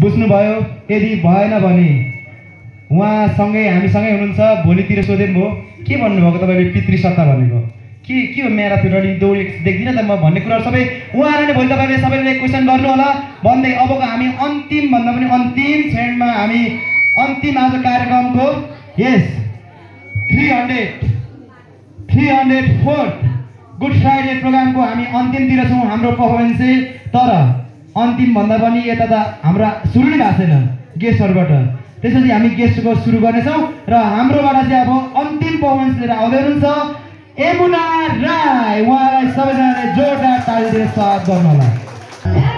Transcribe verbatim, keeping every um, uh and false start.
बुझ्नुभयो? यदि भएन भने उहाँसँगै हामीसँगै हुनुहुन्छ, भोलितिर सोधे भयो के भन्नुभएको तपाईँले पितृसत्ता भनेको के के हो? म्याराथन रनिङ दौडी देख्दिनँ त म भन्ने कुराहरू सबै उहाँहरूले भोलि तपाईँले सबैले क्वेसन गर्नु होला भन्दै अबको हामी अन्तिम भन्दा पनि अन्तिम क्षणमा हामी अन्तिम आज कार्यक्रमको यस three hundred three hundred fourth good Friday प्रोग्रामको हामी अन्तिमतिर छौँ हाम्रो पर्फर्मेन्स चाहिँ। तर अन्तिम भन्दा पनि यता त हाम्रो सुरु नै भएको छैन गेस्टहरूबाट, त्यसपछि हामी गेस्टको सुरु गर्नेछौँ र हाम्रोबाट चाहिँ अब अन्तिम पर्फर्मेन्स लिएर आउँदै हुनुहुन्छ यमुना राई। उहाँलाई सबैजनाले जोरदार ताली दिएर स्वागत गर्नु होला।